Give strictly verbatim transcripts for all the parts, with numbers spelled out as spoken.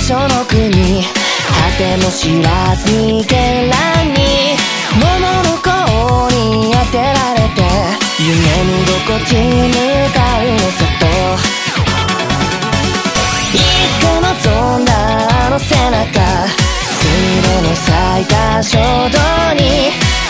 所の国、果ても知らずに絢爛に桃の甲に当てられて夢見心地に向かうのさと、いつか望んだあの背中、スミレの咲いた衝動に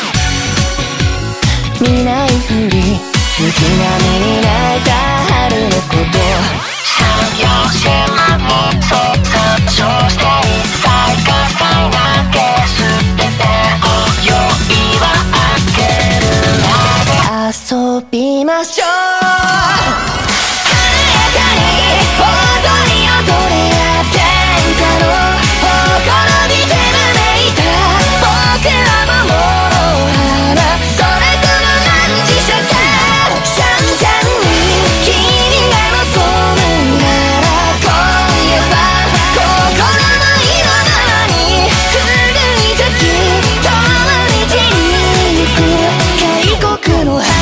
見ないふり、月並みに泣いた春のこと、三葉島に想像して一切喝采なんて捨てて、今宵は明けるまで遊びましょう。華やかに踊り踊り合ってんかのほころびて招いた僕らももの花、それとも何時差か散々に君が望むなら、今夜は心の色ままに古い時遠い道に行く開国の花、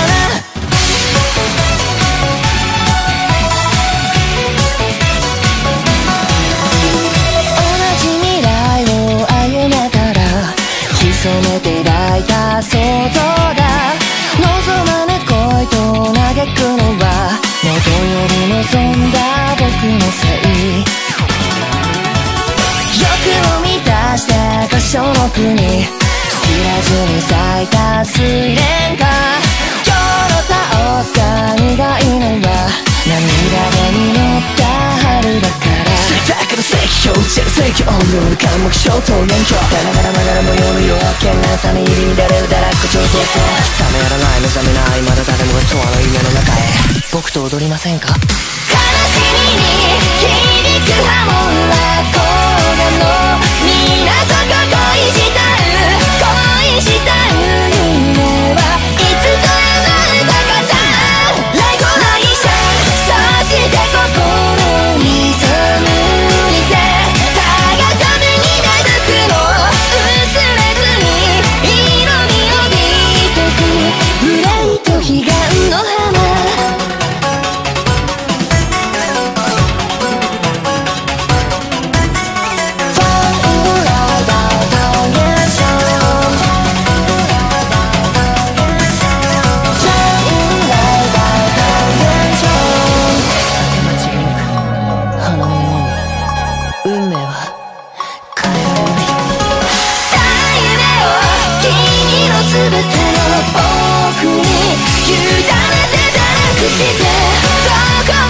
染めて抱いた想像だ、望まぬ恋と嘆くのは元より望んだ僕のせい、欲を満たした箇所の国、知らずに咲いた睡蓮花、今日の倒すか苦いのは涙で実った春だから、だから正義表じゃ正義音量の感目標と年表さながら曲がら模様の夜明けなさに入り乱れる堕落上等性、冷めやらない目覚めないまだ誰もが永遠の夢の中へ、僕と踊りませんか。悲しみに響く波紋は黄金の水底恋したう恋したう夢はいつぞやの歌方、来来ないさそして心に染むりてたがために芽吹くの薄れずに色味を帯びてく憂いと彼岸の花、全ての僕に委ねて堕落してどこ